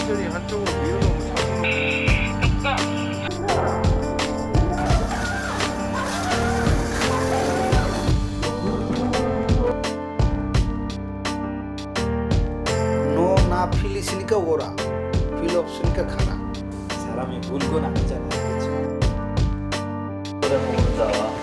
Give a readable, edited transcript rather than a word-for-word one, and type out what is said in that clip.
완전히 한쪽으로 밀어놓으면 너 나 필 있으니까 오라. 필 없으니까 가라. 사람이 물건 아니잖아, 그렇지? 그래, 혼자.